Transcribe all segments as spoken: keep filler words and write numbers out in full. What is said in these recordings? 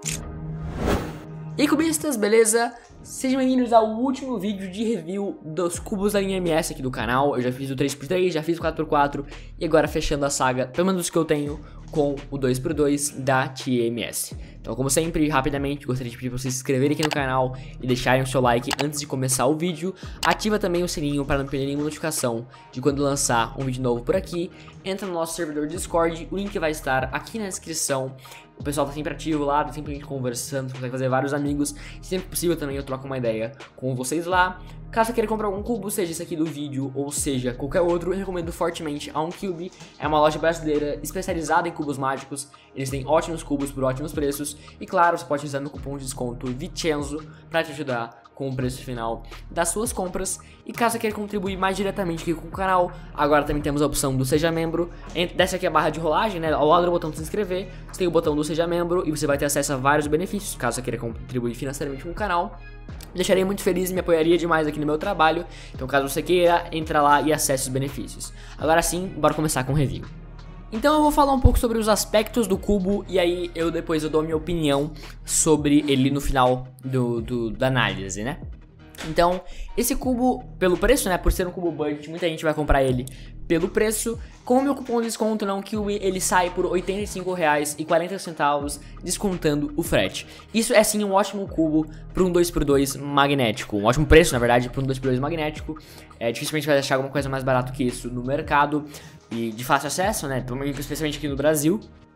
E aí, cubistas, beleza? Sejam bem-vindos ao último vídeo de review dos cubos da linha M S aqui do canal. Eu já fiz o três por três, já fiz o quatro por quatro e agora fechando a saga, pelo menos os que eu tenho, com o dois por dois da T M S. Então, como sempre, rapidamente, gostaria de pedir para vocês se inscreverem aqui no canal e deixarem o seu like antes de começar o vídeo. Ativa também o sininho para não perder nenhuma notificação de quando lançar um vídeo novo por aqui. Entra no nosso servidor Discord, o link vai estar aqui na descrição. O pessoal tá sempre ativo lá, tá sempre conversando, consegue fazer vários amigos. Sempre possível também eu troco uma ideia com vocês lá. Caso queira comprar algum cubo, seja esse aqui do vídeo ou seja qualquer outro, eu recomendo fortemente a OnCube. É uma loja brasileira especializada em cubos mágicos. Eles têm ótimos cubos por ótimos preços. E claro, você pode usar meu cupom de desconto Vincenzo para te ajudar com o preço final das suas compras. E caso queira contribuir mais diretamente aqui com o canal, agora também temos a opção do Seja Membro. Desce aqui a barra de rolagem, né? Ao lado do botão de se inscrever, você tem o botão do Seja Membro e você vai ter acesso a vários benefícios, caso você queira contribuir financeiramente com o canal. Deixaria muito feliz e me apoiaria demais aqui no meu trabalho. Então caso você queira, entra lá e acesse os benefícios. Agora sim, bora começar com o review. Então eu vou falar um pouco sobre os aspectos do cubo e aí eu depois eu dou a minha opinião sobre ele no final do, do, da análise, né? Então, esse cubo, pelo preço, né, por ser um cubo budget, muita gente vai comprar ele pelo preço. Com o meu cupom de desconto na OnCube, ele sai por oitenta e cinco reais e quarenta centavos, descontando o frete. Isso é sim um ótimo cubo para um dois por dois magnético, um ótimo preço, na verdade, para um dois por dois magnético. É, dificilmente vai achar alguma coisa mais barato que isso no mercado e de fácil acesso, né, especialmente aqui no Brasil.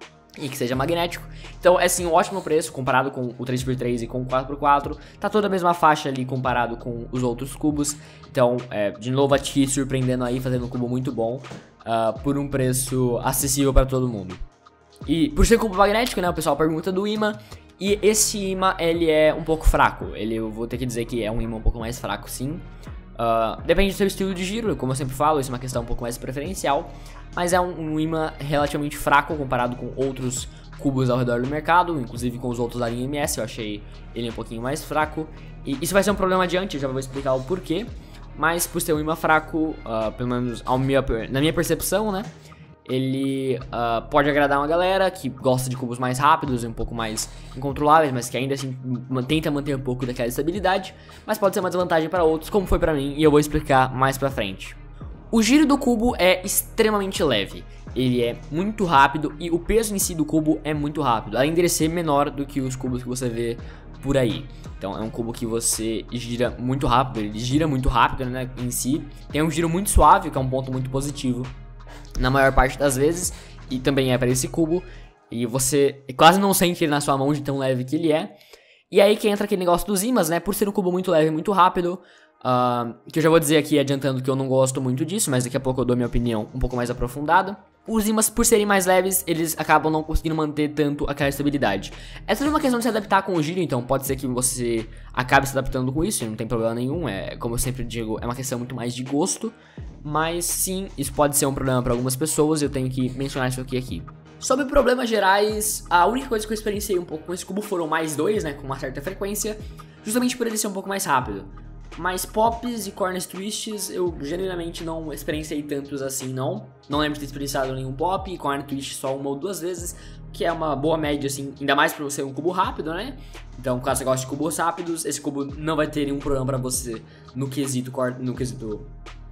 E que seja magnético. Então é sim um ótimo preço comparado com o três por três e com o quatro por quatro. Tá toda a mesma faixa ali comparado com os outros cubos. Então, é, de novo a T surpreendendo aí, fazendo um cubo muito bom uh, por um preço acessível para todo mundo. E por ser cubo magnético, né, o pessoal pergunta do imã. E esse imã, ele é um pouco fraco. Ele, eu vou ter que dizer que é um imã um pouco mais fraco, sim. Uh, depende do seu estilo de giro, como eu sempre falo, isso é uma questão um pouco mais preferencial. Mas é um, um imã relativamente fraco comparado com outros cubos ao redor do mercado, inclusive com os outros da linha M S, eu achei ele um pouquinho mais fraco. E isso vai ser um problema adiante, eu já vou explicar o porquê. Mas por ser um imã fraco, uh, pelo menos ao minha, na minha percepção, né, ele uh, pode agradar uma galera que gosta de cubos mais rápidos e um pouco mais incontroláveis, mas que ainda assim tenta manter um pouco daquela estabilidade. Mas pode ser uma desvantagem para outros, como foi para mim, e eu vou explicar mais pra frente. O giro do cubo é extremamente leve, ele é muito rápido e o peso em si do cubo é muito rápido, além de ele ser menor do que os cubos que você vê por aí. Então é um cubo que você gira muito rápido, ele gira muito rápido, né, em si. Tem um giro muito suave, que é um ponto muito positivo na maior parte das vezes, e também é para esse cubo, e você quase não sente ele na sua mão de tão leve que ele é. E aí que entra aquele negócio dos ímãs, né, por ser um cubo muito leve e muito rápido, uh, que eu já vou dizer aqui adiantando que eu não gosto muito disso, mas daqui a pouco eu dou minha opinião um pouco mais aprofundada. Os ímãs, por serem mais leves, eles acabam não conseguindo manter tanto aquela estabilidade. É tudo uma questão de se adaptar com o giro, então pode ser que você acabe se adaptando com isso, não tem problema nenhum, é, como eu sempre digo, é uma questão muito mais de gosto. Mas sim, isso pode ser um problema para algumas pessoas e eu tenho que mencionar isso aqui aqui. Sobre problemas gerais, a única coisa que eu experienciei um pouco com esse cubo foram mais dois, né, com uma certa frequência, justamente por ele ser um pouco mais rápido. Mas pops e corner twists eu genuinamente não experienciei tantos assim, não. Não lembro de ter experienciado nenhum pop e corner twist só uma ou duas vezes, que é uma boa média, assim, ainda mais pra você um cubo rápido, né? Então, caso você goste de cubos rápidos, esse cubo não vai ter nenhum problema pra você no quesito, no quesito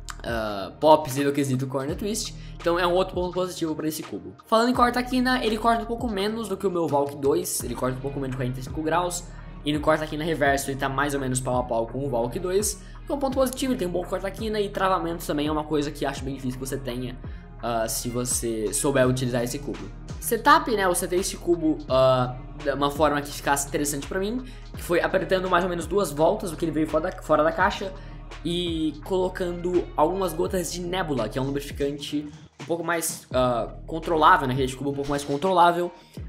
uh, pops e no quesito corner twist. Então é um outro ponto positivo para esse cubo. Falando em corta-quina, ele corta um pouco menos do que o meu Valk dois, ele corta um pouco menos de quarenta e cinco graus. E no corta-quina reverso ele tá mais ou menos pau a pau com o Valk dois, que é um ponto positivo, ele tem um bom corta-quina e travamentos também é uma coisa que acho bem difícil que você tenha uh, se você souber utilizar esse cubo. Setup, né, eu setei esse cubo uh, de uma forma que ficasse interessante pra mim, que foi apertando mais ou menos duas voltas do que ele veio fora da, fora da caixa e colocando algumas gotas de Nebula, que é um lubrificante um pouco mais uh, controlável, né, esse cubo um pouco mais controlável.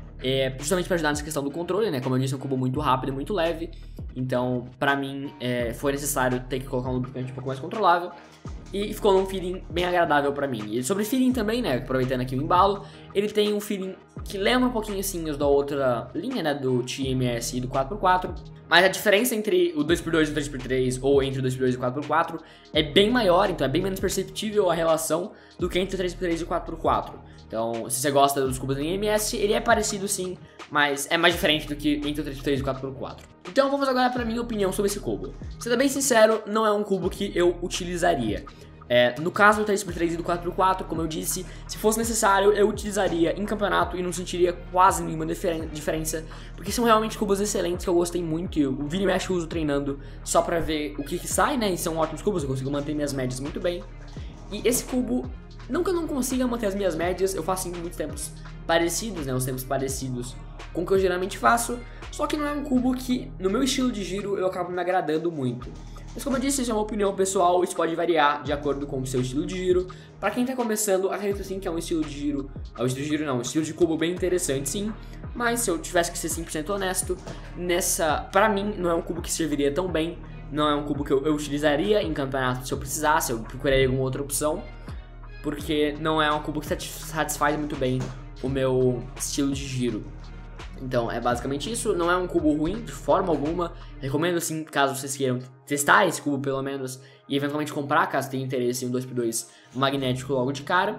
É, justamente para ajudar nessa questão do controle, né? Como eu disse, é um cubo muito rápido e muito leve. Então, pra mim, é, foi necessário ter que colocar um lubrificante um pouco mais controlável. e ficou num feeling bem agradável pra mim. E sobre feeling também, né, aproveitando aqui o embalo, ele tem um feeling que lembra um pouquinho assim os da outra linha, né, do T M S e do quatro por quatro, mas a diferença entre o dois por dois e o três por três, ou entre o dois por dois e o quatro por quatro, é bem maior, então é bem menos perceptível a relação do que entre o três por três e o quatro por quatro. Então, se você gosta dos cubos da linha M S, ele é parecido sim, mas é mais diferente do que entre o três por três e o quatro por quatro. Então vamos agora para minha opinião sobre esse cubo. Sendo bem sincero, não é um cubo que eu utilizaria. É, no caso do três por três e do quatro por quatro, como eu disse, se fosse necessário, eu utilizaria em campeonato e não sentiria quase nenhuma diferen diferença, porque são realmente cubos excelentes que eu gostei muito, e eu vira e mexe uso treinando só pra ver o que, que sai, né, e são ótimos cubos, eu consigo manter minhas médias muito bem. E esse cubo, não que eu não consiga manter as minhas médias, eu faço em muitos tempos parecidos, né, os tempos parecidos com o que eu geralmente faço, só que não é um cubo que, no meu estilo de giro, eu acabo me agradando muito. Mas como eu disse, isso é uma opinião pessoal, isso pode variar de acordo com o seu estilo de giro. Pra quem tá começando, acredito sim que é um estilo de giro, é um estilo de giro não, um estilo de cubo bem interessante sim, mas se eu tivesse que ser cem por cento honesto, nessa, pra mim, não é um cubo que serviria tão bem, não é um cubo que eu, eu utilizaria em campeonato se eu precisasse, eu procuraria alguma outra opção, porque não é um cubo que satisfaz muito bem o meu estilo de giro. Então é basicamente isso, não é um cubo ruim de forma alguma, recomendo sim, caso vocês queiram testar esse cubo pelo menos e eventualmente comprar, caso tenha interesse em um dois por dois magnético logo de cara,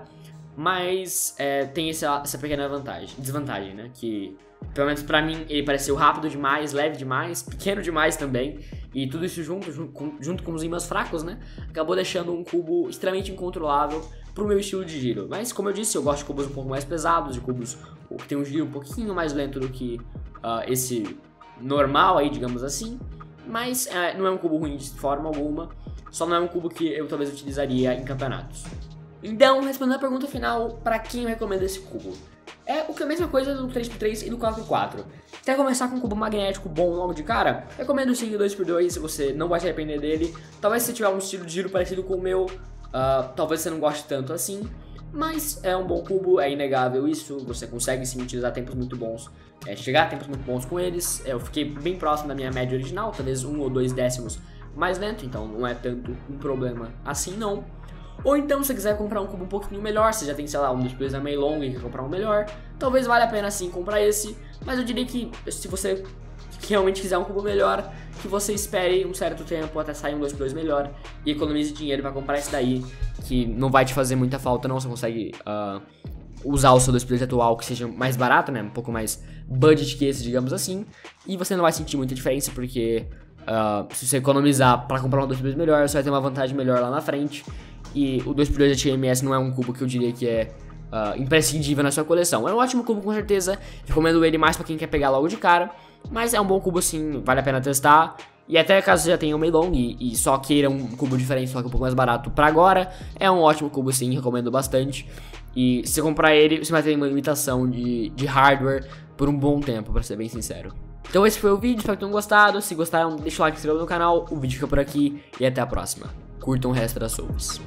mas é, tem essa, essa pequena vantagem, desvantagem, né, que pelo menos pra mim ele pareceu rápido demais, leve demais, pequeno demais também, e tudo isso junto, junto com, junto com os ímãs fracos, né, acabou deixando um cubo extremamente incontrolável pro meu estilo de giro. Mas como eu disse, eu gosto de cubos um pouco mais pesados, de cubos que tem um giro um pouquinho mais lento do que uh, esse normal aí, digamos assim. Mas uh, não é um cubo ruim de forma alguma, só não é um cubo que eu talvez utilizaria em campeonatos. Então, respondendo a pergunta final, para quem eu recomendo esse cubo? É o que é a mesma coisa do três por três e do quatro por quatro. Quer começar com um cubo magnético bom logo de cara? Recomendo sim o dois por dois, você não vai se arrepender dele. Talvez se tiver um estilo de giro parecido com o meu, Uh, talvez você não goste tanto assim, mas é um bom cubo, é inegável isso, você consegue sim utilizar tempos muito bons, é, chegar a tempos muito bons com eles. Eu fiquei bem próximo da minha média original, talvez um ou dois décimos mais lento, então não é tanto um problema assim não. Ou então se você quiser comprar um cubo um pouquinho melhor, você já tem, sei lá, um dos preços da Meilong e quer comprar um melhor, talvez valha a pena sim comprar esse, mas eu diria que se você realmente quiser um cubo melhor, que você espere um certo tempo até sair um dois por dois melhor e economize dinheiro para comprar esse daí, que não vai te fazer muita falta não, você consegue uh, usar o seu dois por dois atual que seja mais barato, né, um pouco mais budget que esse, digamos assim, e você não vai sentir muita diferença porque uh, se você economizar para comprar um dois por dois melhor, você vai ter uma vantagem melhor lá na frente, e o dois por dois da T M S não é um cubo que eu diria que é uh, imprescindível na sua coleção. É um ótimo cubo com certeza, recomendo ele mais para quem quer pegar logo de cara, mas é um bom cubo sim, vale a pena testar. E até caso você já tenha um Meilong e, e só queira um cubo diferente, só que um pouco mais barato pra agora, é um ótimo cubo sim, recomendo bastante. E se você comprar ele, você vai ter uma limitação de, de hardware por um bom tempo, pra ser bem sincero. Então esse foi o vídeo, espero que tenham gostado. Se gostaram, deixa o like, se inscreva no canal. O vídeo fica por aqui e até a próxima. Curtam o resto das Souls.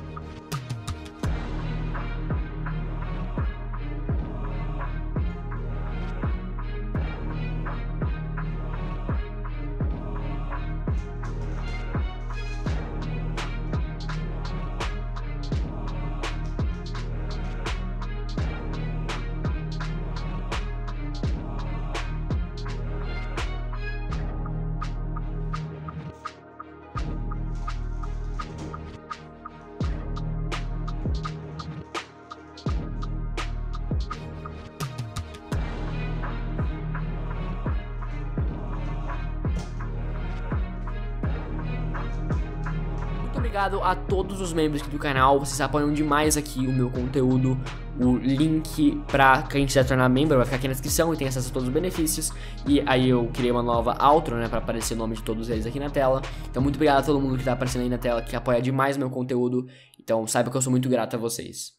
Obrigado a todos os membros aqui do canal, vocês apoiam demais aqui o meu conteúdo. O link pra quem quiser tornar membro vai ficar aqui na descrição e tem acesso a todos os benefícios. E aí eu criei uma nova outro, né, pra aparecer o nome de todos eles aqui na tela. Então muito obrigado a todo mundo que tá aparecendo aí na tela, que apoia demais o meu conteúdo. Então saiba que eu sou muito grato a vocês.